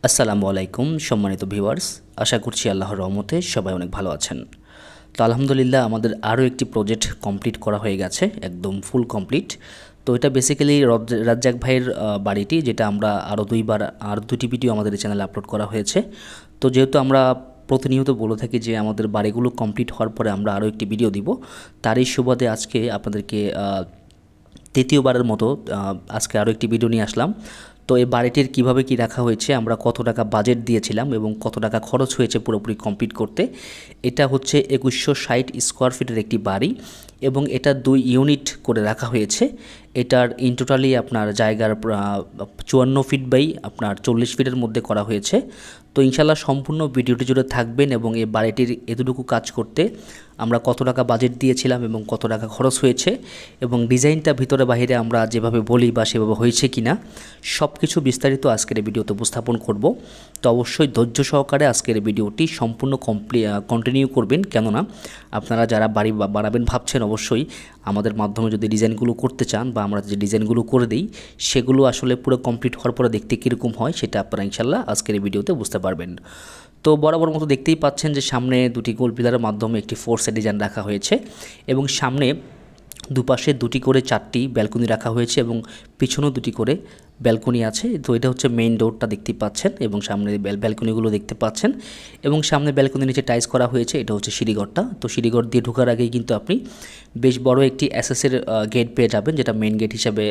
আসসালামু আলাইকুম সম্মানিত ভিউয়ার্স, আশা করছি আল্লাহর রহমতে সবাই অনেক ভালো আছেন। তো আলহামদুলিল্লাহ আমাদের আরও একটি প্রজেক্ট কমপ্লিট করা হয়ে গেছে, একদম ফুল কমপ্লিট। তো এটা বেসিক্যালি রাজ্জাক ভাইয়ের বাড়িটি, যেটা আমরা আর দুটি ভিডিও আমাদের চ্যানেলে আপলোড করা হয়েছে। তো যেহেতু আমরা প্রতিনিয়ত বলে থাকি যে আমাদের বাড়িগুলো কমপ্লিট হওয়ার পরে আমরা আরও একটি ভিডিও দিব, তারই সুবাদে আজকে আপনাদেরকে তৃতীয়বারের মতো আজকে আরও একটি ভিডিও নিয়ে আসলাম। তো এই বাড়িটির কিভাবে কি রাখা হয়েছে, আমরা কত টাকা বাজেট দিয়েছিলাম এবং কত টাকা খরচ হয়েছে পুরোপুরি কমপ্লিট করতে। এটা হচ্ছে 2160 স্কোয়ার ফিটের একটি বাড়ি এবং এটা 2 ইউনিট করে রাখা হয়েছে। এটার ইন টোটালি আপনার জায়গার 54 ফিট বাই আপনার 40 ফিটের মধ্যে করা হয়েছে। তো ইনশাল্লাহ সম্পূর্ণ ভিডিওটি জুড়ে থাকবেন এবং এই বাড়িটির এতটুকু কাজ করতে আমরা কত টাকা বাজেট দিয়েছিলাম এবং কত টাকা খরচ হয়েছে এবং ডিজাইনটা ভিতরে বাইরে আমরা যেভাবে বলি বা সেভাবে হয়েছে কিনা সব কিছু বিস্তারিত আজকের এই ভিডিওতে উপস্থাপন করব। তো অবশ্যই ধৈর্য সহকারে আজকের এই ভিডিওটি সম্পূর্ণ কন্টিনিউ করবেন, কেননা আপনারা যারা বাড়ি বানাবেন ভাবছেন অবশ্যই আমাদের মাধ্যমে যদি ডিজাইনগুলো করতে চান বা আমরা যে ডিজাইনগুলো করে দিই সেগুলো আসলে পুরো কমপ্লিট হওয়ার পরে দেখতে কীরকম হয় সেটা আপনারা ইনশাল্লাহ আজকের এই ভিডিওতে বুঝতে পারবেন। তো বরাবর মতো দেখতেই পাচ্ছেন যে সামনে দুটি গোল পিলারের মাধ্যমে একটি ফোর্সের ডিজাইন রাখা হয়েছে এবং সামনে দুপাশে দুটি করে 4টি ব্যালকনি রাখা হয়েছে এবং পিছনেও দুটি করে ব্যালকনি আছে। তো এটা হচ্ছে মেইন ডোরটা দেখতেই পাচ্ছেন এবং সামনে ব্যালকনিগুলো দেখতে পাচ্ছেন এবং সামনে ব্যালকনির নিচে টাইলস করা হয়েছে। এটা হচ্ছে সিঁড়িঘরটা। তো সিঁড়িঘর দিয়ে ঢোকার আগেই কিন্তু আপনি বেশ বড় একটি এসএসের গেট পেয়ে যাবেন, যেটা মেইন গেট হিসাবে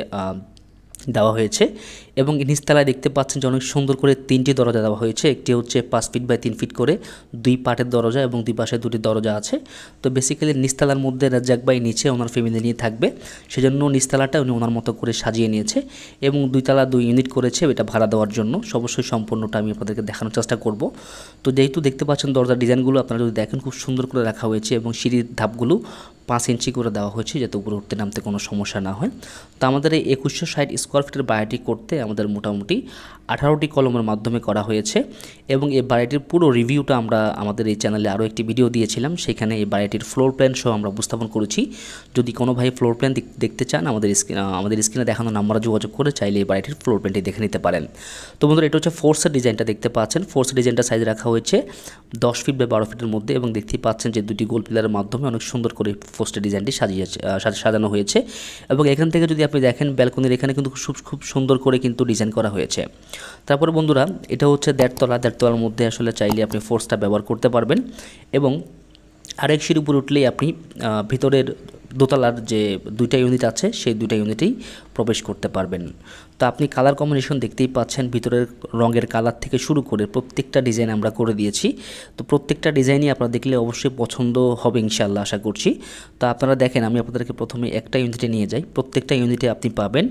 দেওয়া হয়েছে এবং নিচতলায় দেখতে পাচ্ছেন যে অনেক সুন্দর করে 3টি দরজা দেওয়া হয়েছে। একটি হচ্ছে 5 ফিট বাই 3 ফিট করে 2 পার্টের দরজা এবং দুই পাশে দুটি দরজা আছে। তো বেসিক্যালি নিচতলার মধ্যে রাজ্জাক ভাই নিচে ওনার ফ্যামিলি নিয়ে থাকবে, সেজন্য নিচতলাটা উনি ওনার মতো করে সাজিয়ে নিয়েছে এবং 2 তলা 2 ইউনিট করেছে এটা ভাড়া দেওয়ার জন্য। অবশ্যই সম্পূর্ণটা আমি আপনাদেরকে দেখানোর চেষ্টা করব। তো যেহেতু দেখতে পাচ্ছেন দরজার ডিজাইনগুলো আপনারা যদি দেখেন খুব সুন্দর করে রাখা হয়েছে এবং সিঁড়ির ধাপগুলো 5 ইঞ্চি করে দেওয়া হয়েছে যাতে উপরে উঠতে নামতে কোনো সমস্যা না হয়। তো আমাদের এই 2160 স্কোয়ার ফিটের বাড়িটি করতে আমাদের মোটামুটি 18টি কলমের মাধ্যমে করা হয়েছে এবং এই বাড়িটির পুরো রিভিউটা আমরা আমাদের এই চ্যানেলে আরও একটি ভিডিও দিয়েছিলাম, সেখানে এই বাড়িটির ফ্লোর প্ল্যান সহ আমরা উপস্থাপন করেছি। যদি কোনো ভাই ফ্লোর প্ল্যান দেখতে চান আমাদের স্ক্রিনে দেখানো নাম্বারে যোগাযোগ করে চাইলে এই বাড়িটির ফ্লোর প্ল্যানটি দেখে নিতে পারেন। তো বন্ধুরা, এটা হচ্ছে ফোর্সের ডিজাইনটা দেখতে পাচ্ছেন। ফোর্সের ডিজাইনটা সাইজ রাখা হয়েছে 10 ফিট বাই 12 ফিটের মধ্যে এবং দেখতেই পাচ্ছেন যে দুটি গোল পিলারের মাধ্যমে অনেক সুন্দর করে ফোর্সের ডিজাইনটি সাজানো হয়েছে এবং এখান থেকে যদি আপনি দেখেন ব্যালকনির এখানে কিন্তু খুব সুন্দর করে কিন্তু ডিজাইন করা হয়েছে। তারপরে বন্ধুরা, এটা হচ্ছে 1.5 তলার মধ্যে আসলে চাইলে আপনি ফোর্সটা ব্যবহার করতে পারবেন এবং আরেক সিঁড়ি উপরে উঠলেই আপনি ভিতরের দোতলার যে 2টা ইউনিট আছে সেই 2টা ইউনিটেই প্রবেশ করতে পারবেন। তো আপনি কালার কম্বিনেশন দেখতেই পাচ্ছেন, ভিতরের রঙের কালার থেকে শুরু করে প্রত্যেকটা ডিজাইন আমরা করে দিয়েছি। তো প্রত্যেকটা ডিজাইনই আপনারা দেখলে অবশ্যই পছন্দ হবে ইনশাআল্লাহ, আশা করছি। তো আপনারা দেখেন, আমি আপনাদেরকে প্রথমে একটা ইউনিটে নিয়ে যাই। প্রত্যেকটা ইউনিটে আপনি পাবেন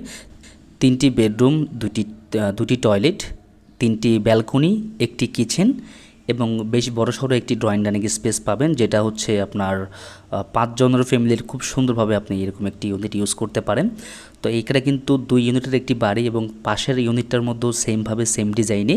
3টি বেডরুম, দুটি টয়লেট, 3টি ব্যালকনি, একটি কিচেন এবং বেশ বড়সড় একটি ড্রয়িং ডাইনিং স্পেস পাবেন, যেটা হচ্ছে আপনার 5 জনের ফ্যামিলির খুব সুন্দরভাবে আপনি এরকম একটি ইউনিট ইউজ করতে পারেন। তো এইখানে কিন্তু 2 ইউনিটের একটি বাড়ি এবং পাশের ইউনিটটার মধ্যেও সেমভাবে সেম ডিজাইনে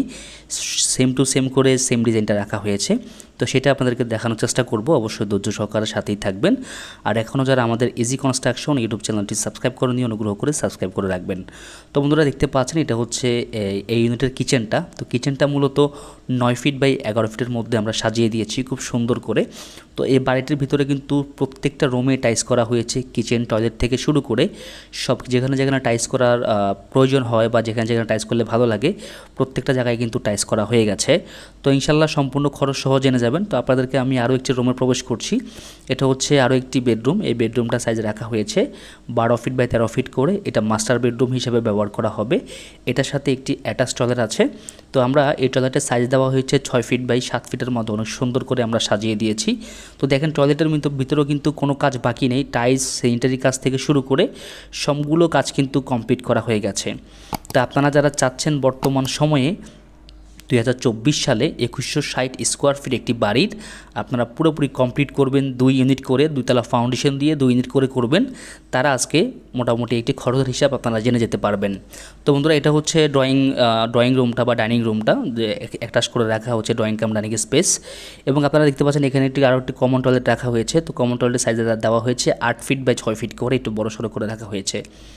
সেম টু সেম করে সেম ডিজাইনটা রাখা হয়েছে। তো সেটা আপনাদেরকে দেখানোর চেষ্টা করব, অবশ্যই ধৈর্য সহকারে সাথেই থাকবেন। আর এখনও যারা আমাদের ইজি কনস্ট্রাকশন ইউটিউব চ্যানেলটি সাবস্ক্রাইব করেনি অনুগ্রহ করে সাবস্ক্রাইব করে রাখবেন। তো বন্ধুরা, দেখতে পাচ্ছেন এটা হচ্ছে এই ইউনিটের কিচেনটা। তো কিচেনটা মূলত 9 ফিট বাই 11 ফিটের মধ্যে আমরা সাজিয়ে দিয়েছি খুব সুন্দর করে। তো এই বাড়িটির ভিতরে কিন্তু প্রত্যেকটা রুমে টাইলস করা হয়েছে, কিচেন টয়লেট থেকে শুরু করে সব যেখানে যেখানে টাইলস করার প্রয়োজন হয় বা যেখানে যেখানে টাইলস করলে ভালো লাগে প্রত্যেকটা জায়গায় কিন্তু টাইলস করা হয়ে গেছে। তো ইনশাল্লাহ সম্পূর্ণ খরচ সহ জেনে যাবেন। তো আপনাদেরকে আমি আরও একটি রুমে প্রবেশ করছি। এটা হচ্ছে আরও একটি বেডরুম। এই বেডরুমটা সাইজ রাখা হয়েছে 12 ফিট বাই 13 ফিট করে। এটা মাস্টার বেডরুম হিসেবে ব্যবহার করা হবে। এটার সাথে একটি অ্যাটাচ টয়লেট আছে। তো আমরা এই টয়লেটের সাইজ দেওয়া হয়েছে 6 ফিট বাই 7 ফিটের মতো, অনেক সুন্দর করে আমরা সাজিয়ে দিয়েছি। তো দেখেন টয়লেটের ভিতরেও কিন্তু কোনো কাজ বাকি নেই, টাইলস স্যানিটারি কাজ থেকে শুরু করে সবগুলো কাজ কিন্তু কমপ্লিট করা হয়ে গেছে। তো আপনারা যারা চাচ্ছেন বর্তমান সময়ে 2024 সালে 2160 স্কোয়ার ফিট একটি বাড়ির আপনারা পুরোপুরি কমপ্লিট করবেন 2 ইউনিট করে, 2 তলা ফাউন্ডেশন দিয়ে 2 ইউনিট করে করবেন, তারা আজকে মোটামুটি একটি খরচের হিসাব আপনারা জেনে যেতে পারবেন। তো বন্ধুরা, এটা হচ্ছে ড্রয়িং রুমটা বা ডাইনিং রুমটা, যে অ্যাটাচ করে রাখা হচ্ছে ড্রয়িং কাম ডাইনিং স্পেস এবং আপনারা দেখতে পাচ্ছেন এখানে আরও একটি কমন টয়লেট রাখা হয়েছে। তো কমন টয়লেটের সাইজে দেওয়া হয়েছে 8 ফিট বাই 6 ফিট করে, একটু বড় সড়ো করে রাখা হয়েছে।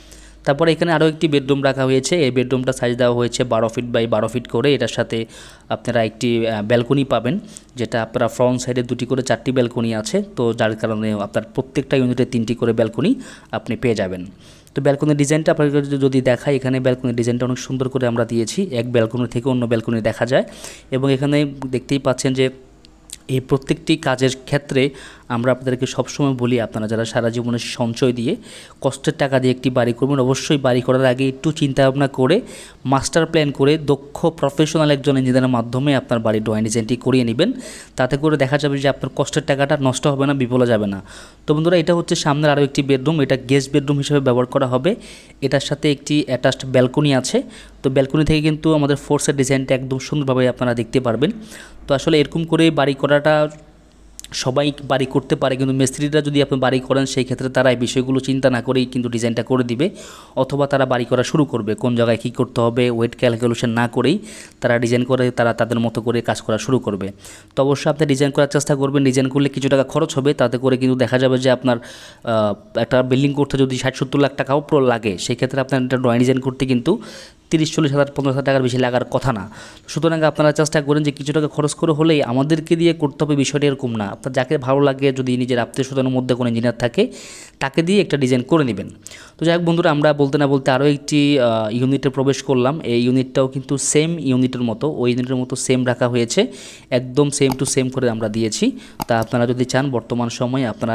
তারপরে এখানে আরও একটি বেডরুম রাখা হয়েছে। এই বেডরুমটা সাইজ দেওয়া হয়েছে 12 ফিট বাই 12 ফিট করে। এটার সাথে আপনারা একটি ব্যালকনি পাবেন, যেটা আপনারা ফ্রন্ট সাইডে 2টি করে 4টি ব্যালকনি আছে, তো যার কারণে আপনার প্রত্যেকটা ইউনিটে 3টি করে ব্যালকনি আপনি পেয়ে যাবেন। তো ব্যালকনির ডিজাইনটা আপনাকে যদি দেখাই, এখানে ব্যালকনির ডিজাইনটা অনেক সুন্দর করে আমরা দিয়েছি, এক ব্যালকনি থেকে অন্য ব্যালকনি দেখা যায়। এবং এখানে দেখতেই পাচ্ছেন যে এই প্রত্যেকটি কাজের ক্ষেত্রে আমরা আপনাদেরকে সবসময় বলি, আপনারা যারা সারা জীবনের সঞ্চয় দিয়ে কষ্টের টাকা দিয়ে একটি বাড়ি করবেন, অবশ্যই বাড়ি করার আগে একটু চিন্তা ভাবনা করে মাস্টার প্ল্যান করে দক্ষ প্রফেশনাল একজন ইঞ্জিনিয়ারের মাধ্যমে আপনার বাড়ির ড্রয়িং ডিজাইনটি করিয়ে নেবেন। তাতে করে দেখা যাবে যে আপনার কষ্টের টাকাটা নষ্ট হবে না, বিফলে যাবে না। তো বন্ধুরা, এটা হচ্ছে সামনের আরও একটি বেডরুম, এটা গেস্ট বেডরুম হিসেবে ব্যবহার করা হবে। এটার সাথে একটি অ্যাটাচড ব্যালকনি আছে। তো ব্যালকনি থেকে কিন্তু আমাদের ফোর্সের ডিজাইনটা একদম সুন্দরভাবে আপনারা দেখতে পারবেন। তো আসলে এরকম করে বাড়ি করাটা সবাই বাড়ি করতে পারে, কিন্তু মিস্ত্রিরা যদি আপনি বাড়ি করেন সেই ক্ষেত্রে তারা এই বিষয়গুলো চিন্তা না করেই কিন্তু ডিজাইনটা করে দিবে, অথবা তারা বাড়ি করা শুরু করবে কোন জায়গায় কী করতে হবে ওয়েট ক্যালকুলেশন না করেই তারা ডিজাইন করে তারা তাদের মতো করে কাজ করা শুরু করবে। তো অবশ্যই আপনি ডিজাইন করার চেষ্টা করবেন। ডিজাইন করলে কিছু টাকা খরচ হবে, তাতে করে কিন্তু দেখা যাবে যে আপনার একটা বিল্ডিং করতে যদি 60-70 লাখ টাকাও লাগে, সেই ক্ষেত্রে আপনার একটা ড্রয়িং ডিজাইন করতে কিন্তু 30-40 হাজার 50 টাকার বেশি লাগার কথা না। সুতরাং আপনারা চেষ্টা করেন যে কিছু টাকা খরচ করে হলেই আমাদেরকে দিয়ে করতে হবে, বিষয়টা এরকম না। আপনার যাকে ভালো লাগে, যদি নিজের আত্মীয় স্বজনের মধ্যে কোনো ইঞ্জিনিয়ার থাকে তাকে দিয়ে একটা ডিজাইন করে নেবেন। তো যাই হোক বন্ধুরা, আমরা বলতে না বলতে আরও একটি ইউনিটে প্রবেশ করলাম। এই ইউনিটটাও কিন্তু সেম ইউনিটের মতো, ওই ইউনিটের মতো সেম রাখা হয়েছে, একদম সেম টু সেম করে আমরা দিয়েছি। তা আপনারা যদি চান, বর্তমান সময়ে আপনারা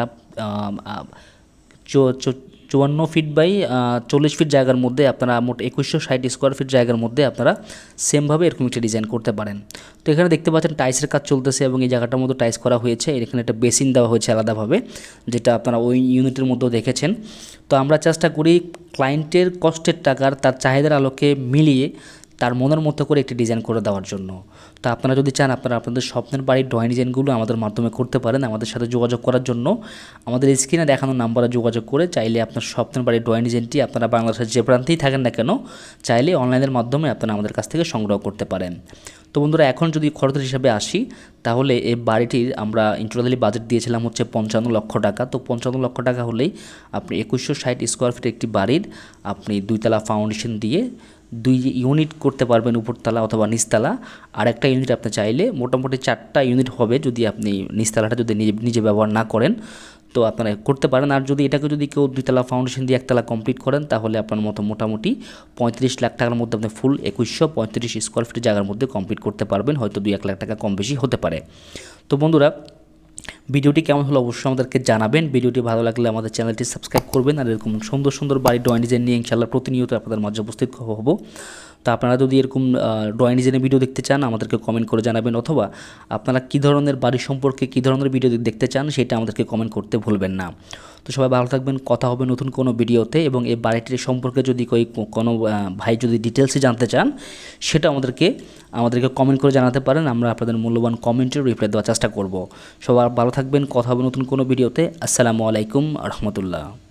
54 ফিট বাই 40 ফিট জায়গার মধ্যে আপনারা মোট 2160 স্কোয়ার ফিট জায়গার মধ্যে আপনারা সেমভাবে এরকম একটা ডিজাইন করতে পারেন। তো এখানে দেখতে পাচ্ছেন টাইলসের কাজ চলতেছে এবং এই জায়গাটার মধ্যে টাইলস করা হয়েছে। এখানে একটা বেসিন দেওয়া হয়েছে আলাদাভাবে, যেটা আপনারা ওই ইউনিটের মধ্যেও দেখেছেন। তো আমরা চেষ্টা করি ক্লায়েন্টের কষ্টের টাকার তার চাহিদার আলোকে মিলিয়ে তার মনের মতো করে একটি ডিজাইন করে দেওয়ার জন্য। তো আপনারা যদি চান, আপনারা আপনাদের স্বপ্নের বাড়ির ড্রয়িং ডিজাইনগুলো আমাদের মাধ্যমে করতে পারেন। আমাদের সাথে যোগাযোগ করার জন্য আমাদের স্ক্রিনে দেখানো নাম্বারে যোগাযোগ করে চাইলে আপনার স্বপ্নের বাড়ির ড্রয়িং ডিজাইনটি আপনারা বাংলাদেশের যে প্রান্তেই থাকেন না কেন, চাইলে অনলাইনের মাধ্যমে আপনারা আমাদের কাছ থেকে সংগ্রহ করতে পারেন। তো বন্ধুরা, এখন যদি খরচের হিসাবে আসি, তাহলে এই বাড়িটির আমরা ইন্টারনালি বাজেট দিয়েছিলাম হচ্ছে 55 লক্ষ টাকা। তো 55 লক্ষ টাকা হলেই আপনি 2160 স্কোয়ার ফিট একটি বাড়ির আপনি 2তলা ফাউন্ডেশন দিয়ে 2 ইউনিট করতে পারবেন, উপরতলা অথবা নিচতলা। আর একটা ইউনিট আপনি চাইলে মোটামুটি 4টা ইউনিট হবে যদি আপনি নিচতলাটা যদি নিজে ব্যবহার না করেন, তো আপনারা করতে পারেন। আর যদি এটাকে যদি কেউ 2তলা ফাউন্ডেশন দিয়ে 1তলা কমপ্লিট করেন, তাহলে আপনার মতো মোটামুটি 35 লাখ টাকার মধ্যে আপনি ফুল 2135 স্কোয়ার ফিট জায়গার মধ্যে কমপ্লিট করতে পারবেন। হয়তো 2-1 লাখ টাকা কম বেশি হতে পারে। তো বন্ধুরা, ভিডিওটি কেমন হলো অবশ্যই আমাদেরকে জানাবেন। ভিডিওটি ভালো লাগলে আমাদের চ্যানেলটি সাবস্ক্রাইব করবেন। আর এরকম সুন্দর সুন্দর বাড়ির ড্রয়িং ডিজাইন নিয়ে ইনশাআল্লাহ প্রতিনিয়ত আপনাদের মাঝে উপস্থিত হব। তো আপনারা যদি এরকম ড্রয়িং ডিজাইনের ভিডিও দেখতে চান, আমাদেরকে কমেন্ট করে জানাবেন, অথবা আপনারা কী ধরনের বাড়ি সম্পর্কে কী ধরনের ভিডিও দেখতে চান সেটা আমাদেরকে কমেন্ট করতে ভুলবেন না। তো সবাই ভালো থাকবেন, কথা হবে নতুন কোনো ভিডিওতে। এবং এই বাড়িটির সম্পর্কে যদি কোনো ভাই যদি ডিটেলসে জানতে চান, সেটা আমাদেরকে কমেন্ট করে জানাতে পারেন। আমরা আপনাদের মূল্যবান কমেন্টের রিপ্লাই দেওয়ার চেষ্টা করব। সবাই ভালো থাকবেন, কথা হবে নতুন কোনো ভিডিওতে। আসসালামু আলাইকুম রহমতুল্লাহ।